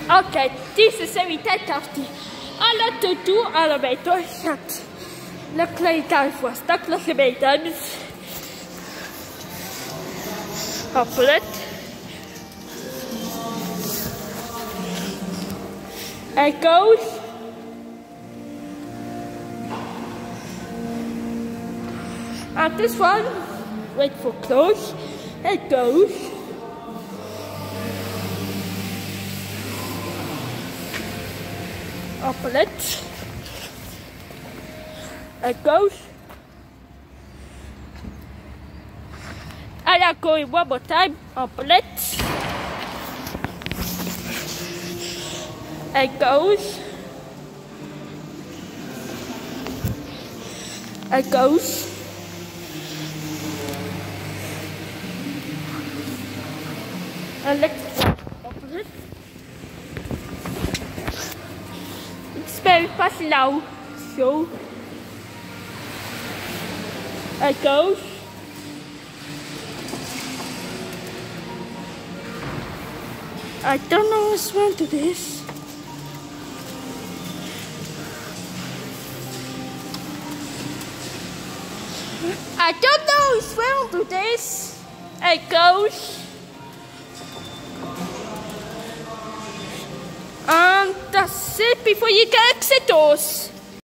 Okay, diese sind wir auf die alle Tattoo-Elevator. Look like that for stuck like a baby. Hoplet. It goes. And this one, wait for close. It goes. Hoplet. It goes. And I'm going one more time. Hoplet. It goes. It goes. And let's open it. It's very fast now. So it goes. I don't know what's wrong to this. I don't know what's wrong to this. It goes. And that's it before you get exit doors.